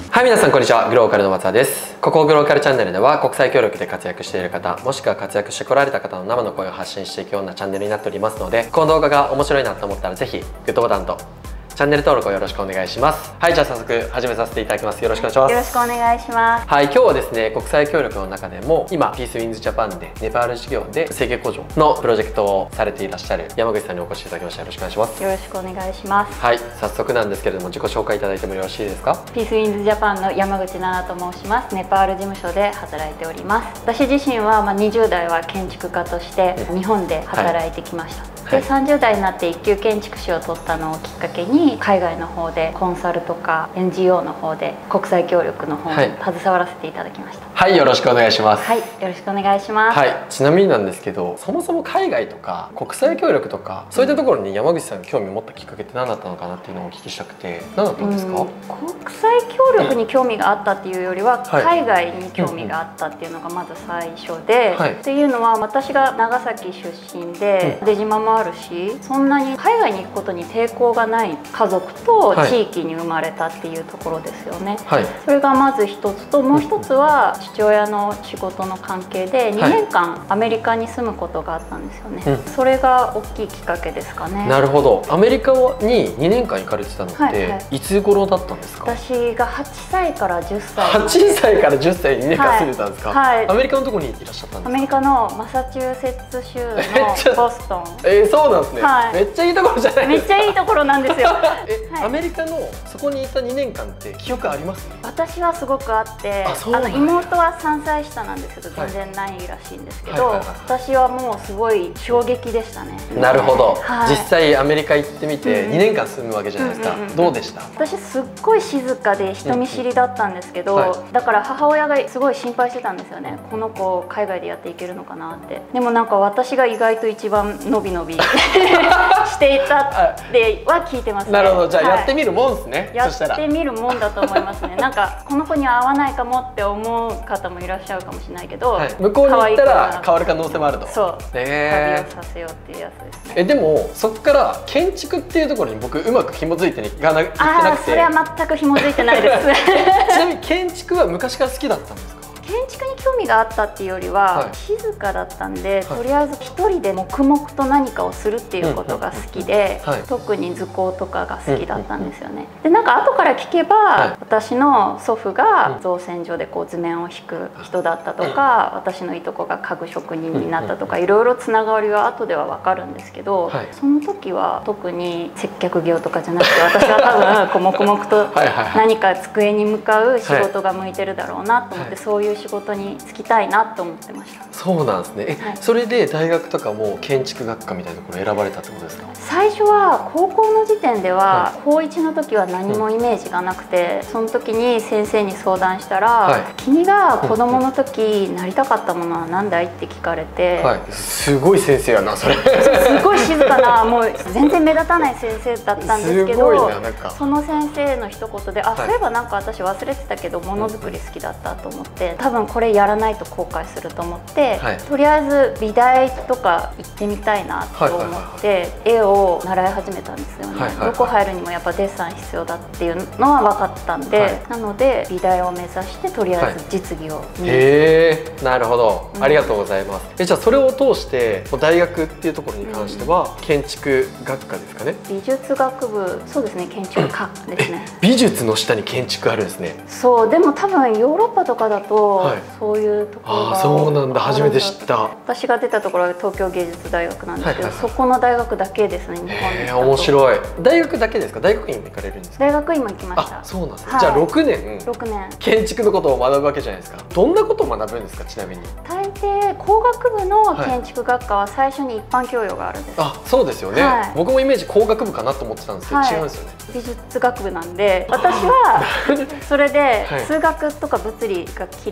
はい、皆さんこんにちは。グローカルの松田です。ここグローカルチャンネルでは国際協力で活躍している方、もしくは活躍してこられた方の生の声を発信していくようなチャンネルになっておりますので、この動画が面白いなと思ったらぜひグッドボタンとチャンネル登録をよろしくお願いします。はい、じゃあ早速始めさせていただきます。よろしくお願いします。 よろしくお願いします。 はい、今日はですね、国際協力の中でも今ピースウィンズジャパンでネパール事業で生計工場のプロジェクトをされていらっしゃる山口さんにお越しいただきました。よろしくお願いします。 よろしくお願いします。 はい、早速なんですけれども自己紹介いただいてもよろしいですか？ ピースウィンズジャパンの山口奈々と申します。ネパール事務所で働いております。私自身は20代は建築家として日本で働いてきました。で30代になって一級建築士を取ったのをきっかけに海外の方でコンサルとか NGO の方で国際協力の方に携わらせていただきました。 はい、よろしくお願いします。 はい、よろしくお願いします。 はい、ちなみになんですけど、そもそも海外とか国際協力とかそういったところに山口さんが興味を持ったきっかけって何だったのかなっていうのをお聞きしたくて、何だったんですか？ 国際協力に興味があったっていうよりは、海外に興味があったっていうのがまず最初で、っていうのは私が長崎出身で出島もあるし、そんなに海外に行くことに抵抗がない家族と地域に生まれたっていうところですよね。それがまず一つと、もう一つは父親の仕事の関係で2年間アメリカに住むことがあったんですよね。それが大きいきっかけですかね。 なるほど。アメリカに2年間行かれてたのっていつ頃だったんですか？ 私が8歳から10歳。 8歳から10歳に2年間住んでたんですか？はい。アメリカのどこにいらっしゃったんですか？ アメリカのマサチューセッツ州のボストン。 そうなんですね。めっちゃいいところじゃないですか。 めっちゃいいところなんですよ。 アメリカのそこにいた2年間って記憶あります？ 私はすごくあって、妹は3歳下なんですけど全然ないらしいんですけど、私はもうすごい衝撃でしたね。 なるほど。実際アメリカ行ってみて2年間住むわけじゃないですか。どうでした？ 私すっごい静かで人見知りだったんですけど、だから母親がすごい心配してたんですよね。この子海外でやっていけるのかなって。でもなんか私が意外と一番のびのびしていたっては聞いてますね。 なるほど。じゃあやってみるもんですね。 やってみるもんだと思いますね。なんかこの子には合わないかもって思う方もいらっしゃるかもしれないけど、 向こうに行ったら変わる可能性もあると。 そう。旅をさせようっていうやつですね。 でもそこから建築っていうところに僕うまく紐づいていってなくて。 それは全く紐づいてないです。 ちなみに建築は昔から好きだったんですか？ 建築に興味があったっていうよりは、静かだったんで、とりあえず一人で黙々と何かをするっていうことが好きで、特に図工とかが好きだったんですよね。でなんか後から聞けば、私の祖父が造船所でこう図面を引く人だったとか、私のいとこが家具職人になったとか、いろいろつながりは後では分かるんですけど、その時は特に接客業とかじゃなくて、私は多分こう黙々と何か机に向かう仕事が向いてるだろうなと思って、そういう仕事に就きたいなと思ってました。 そうなんですね。それで大学とかも建築学科みたいなところ選ばれたってことですか？ 最初は高校の時点では、高1の時は何もイメージがなくて、その時に先生に相談したら「君が子供の時なりたかったものは何だい?」って聞かれて、 すごい先生やなそれ。すごい静かな、もう全然目立たない先生だったんですけど、その先生の一言で「あ、そういえばなんか私忘れてたけどものづくり好きだった」と思って、多分これやらないと後悔すると思って、とりあえず美大とか行ってみたいなと思って絵を習い始めたんですよね。どこ入るにもやっぱデッサン必要だっていうのは分かったんで、なので美大を目指してとりあえず実技を。 なるほど、ありがとうございます。じゃあそれを通して大学っていうところに関しては建築学科ですかね？ 美術学部、そうですね、建築科ですね。 美術の下に建築あるんですね。 そう、でも多分ヨーロッパとかだとそういうところが。 そうなんだ、初めて知った。 私が出たところは東京芸術大学なんですけど、そこの大学だけですね、日本に。 面白い。大学だけですか？大学院行かれるんですか？ 大学院も行きました。 そうなんですね。じゃあ6年建築のことを学ぶわけじゃないですか。どんなことを学ぶんですか、ちなみに？ 大抵工学部の建築学科は最初に一般教養があるんです。 そうですよね。僕もイメージ工学部かなと思ってたんですけど、違うんですよね。 美術学部なんで、私はそれで数学とか物理が嫌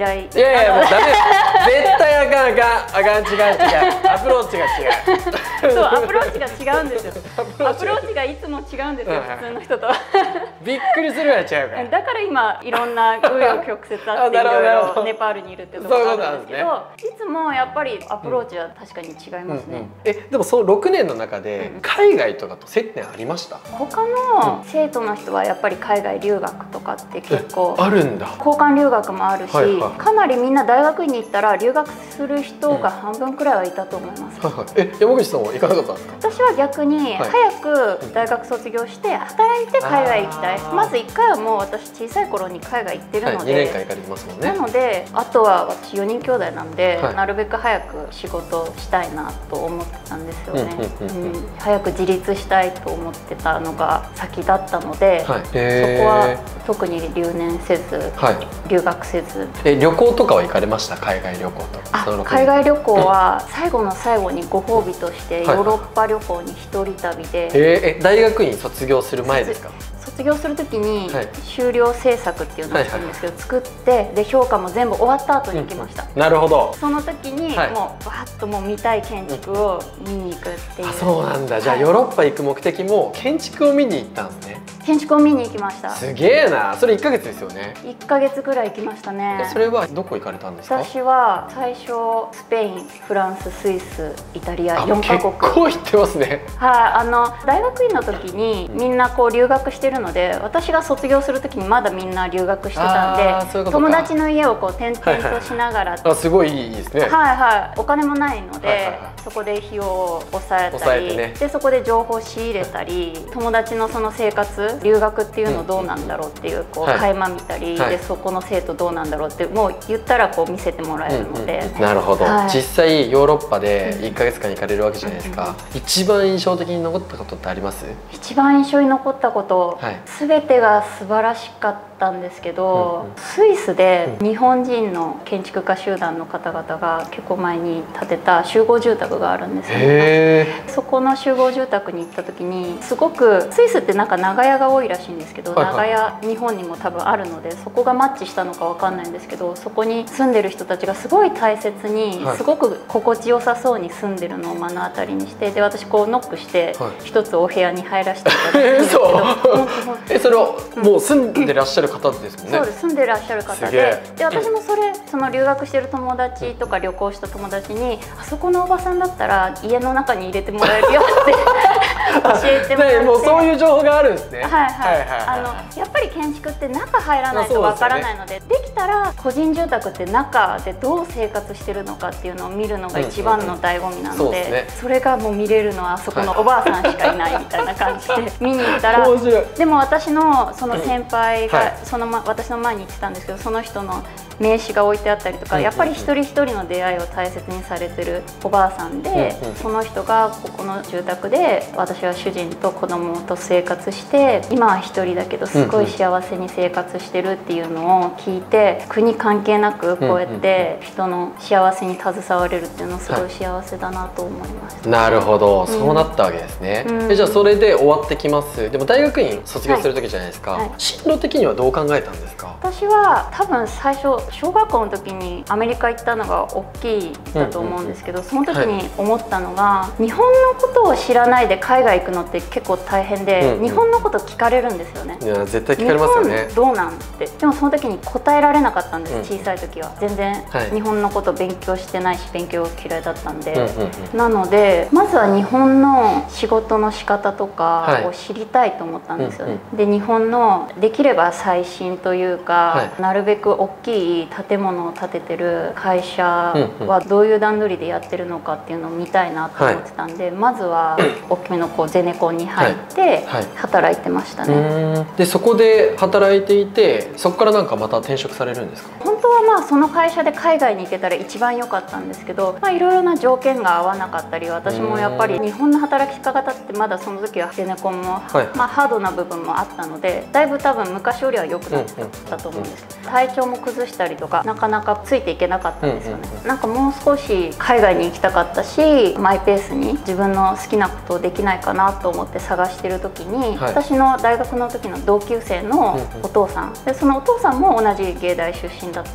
合い。 いやいやもうダメ絶対あかんあかんあかん、違う違う、アプローチが違うそう、アプローチが違うんですよ。アプローチがいつも違うんですよ、普通の人と。 びっくりするやちゃうから。 だから今いろんな紆余曲折あっていろいろネパールにいるってところがあるんですけど、いつもやっぱりアプローチは確かに違いますね。 でもその6年の中で海外とかと接点ありました？ 他の生徒の人はやっぱり海外留学とかって結構あるんだ。 交換留学もあるし、かなりみんな大学院に行ったら留学する人が半分くらいはいたと思います。 山口さんは行かなかったんですか？ 私は逆に早く大学卒業して働いて海外行きたい。まず1回はもう私小さい頃に海外行ってるので、 2年間行かれてますもんね。 なのであとは私4人兄弟なんで、なるべく早く仕事したいなと思ってたんですよね。早く自立したいと思ってたのが先だったので、そこは特に留年せず、留学せず。 旅行とかは行かれました？海外旅行とか。 海外旅行は最後の最後にご褒美としてヨーロッパ旅行に一人旅で。 大学院卒業する前ですか？ 卒業するときに修了制作っていうのをするんですけど、作ってで評価も全部終わった後に行きました。 なるほど。 その時にもうわっともう見たい建築を見に行くっていう。 そうなんだ。じゃあヨーロッパ行く目的も建築を見に行ったんですね。 建築を見に行きました。 すげえな。それ1ヶ月ですよね。 1ヶ月ぐらい行きましたね。 それはどこ行かれたんですか？ 私は最初スペイン、フランス、スイス、イタリア4カ国。 結構行ってますね。 はい、大学院の時にみんなこう留学してるので、私が卒業する時にまだみんな留学してたんで、友達の家をこう転々としながら、 すごいいいですね。 お金もないので、そこで費用を抑えたり、でそこで情報仕入れたり、友達のその生活、留学っていうのどうなんだろうっていうこう垣間見たり、でそこの生徒どうなんだろうってもう言ったらこう見せてもらえるので。 なるほど。実際ヨーロッパで1ヶ月間行かれるわけじゃないですか。一番印象的に残ったことってあります？一番印象に残ったこと、全てが素晴らしかったんですけど、スイスで日本人の建築家集団の方々が結構前に建てた集合住宅があるんですよね。そこの集合住宅に行った時にすごくスイスってなんか長屋が多いらしいんですけど、長屋日本にも多分あるのでそこがマッチしたのかわかんないんですけど、そこに住んでる人たちがすごい大切に、すごく心地よさそうに住んでるのを目の当たりにして、で私こうノックして一つお部屋に入らせていただいたんですけど、 それをもう住んでらっしゃる方ですもんね。 そうです、住んでらっしゃる方で、私もその留学してる友達とか旅行した友達に、あそこのおばさんだったら家の中に入れてもらえるよって教えてもらって、 もうそういう情報があるんですね。 やっぱり建築って中入らないとわからないので、できたら個人住宅って中でどう生活してるのかっていうのを見るのが一番の醍醐味なので、それがもう見れるのはあそこのおばあさんしかいないみたいな感じで見に行ったら、でも私のその先輩が私の前に行ってたんですけど、その人の名刺が置いてあったりとか、やっぱり一人一人の出会いを大切にされてるおばあさんで、その人がここの住宅で私は主人と子供と生活して、今は一人だけどすごい幸せに生活してるっていうのを聞いて、国関係なくこうやって人の幸せに携われるっていうのはすごい幸せだなと思いました。 なるほど、そうなったわけですね。じゃあそれで終わってきます。でも大学院卒業する時じゃないですか。進路的にはどう考えたんですか？ 私は多分最初小学校の時にアメリカ行ったのが大きいだと思うんですけど、その時に思ったのが、日本のことを知らないで海外行くのって結構大変で、日本のこと聞かれるんですよね。 いや絶対聞かれますよね。 日本どうなんって。でもその時に答えられなかったんです。小さい時は全然日本のこと勉強してないし、勉強嫌いだったんで。なのでまずは日本の仕事の仕方とかを知りたいと思ったんですよね。で日本のできれば最新というか、なるべく大きい建物を建ててる会社はどういう段取りでやってるのかっていうのを見たいなと思ってたんで、まずは大きめのゼネコンに入って働いてましたね。 でそこで働いていて、そこからなんかまた転職されるんですか？ 本当はその会社で海外に行けたら一番良かったんですけど、いろいろな条件が合わなかったり、私もやっぱり日本の働き方ってまだその時はゼネコンもハードな部分もあったので、だいぶ多分昔よりは良くなったと思うんですけど、体調も崩したりとかなかなかついていけなかったんですよね。なんかもう少し海外に行きたかったし、マイペースに自分の好きなことをできないかなと思って探してる時に、私の大学の時の同級生のお父さんで、そのお父さんも同じ芸大出身だった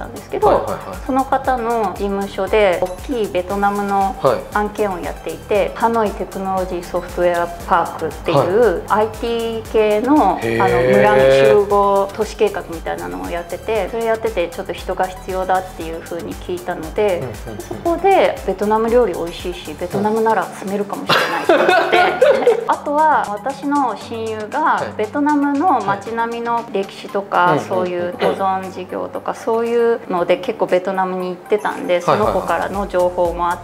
たんですけど、その方の事務所で大きいベトナムの案件をやっていて、ハノイテクノロジーソフトウェアパークっていう、IT 系の村集合都市計画みたいなのをやってて、それやっててちょっと人が必要だっていう風に聞いたので、そこでベトナム料理美味しいしベトナムなら住めるかもしれないと思ってあとは私の親友がベトナムの街並みの歴史とかそういう保存事業とかそういうので結構ベトナムに行ってたんで、その子からの情報もあって、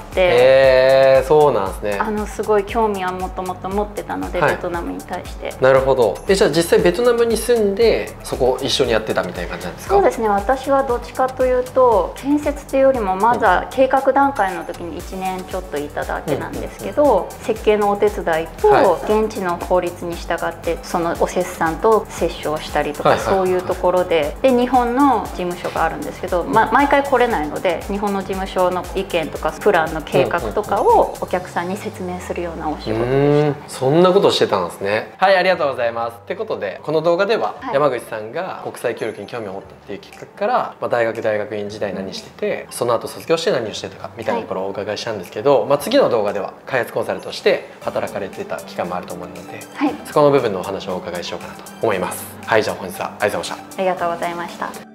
そうなんですね。 すごい興味はもともと持ってたので、ベトナムに対して。 なるほど。じゃあ実際ベトナムに住んでそこ一緒にやってたみたいな感じなんですか？ そうですね、私はどっちかというと建設っていうよりもまずは計画段階の時に1年ちょっといただけなんですけど、設計のお手伝いと現地の法律に従ってそのお施さんと折衝したりとか、そういうところで日本の事務所があるんですけど、毎回来れないので日本の事務所の意見とかプランの計画とかをお客さんに説明するようなお仕事でした。 そんなことしてたんですね。はい、ありがとうございます。ってことでこの動画では山口さんが国際協力に興味を持ったっていうきっかけから、大学院時代何してて、その後卒業して何をしてたかみたいなところをお伺いしたんですけど、次の動画では開発コンサルとして働かれてた期間もあると思うので、そこの部分のお話をお伺いしようかなと思います。はい、じゃあ本日はありがとうございました。 ありがとうございました。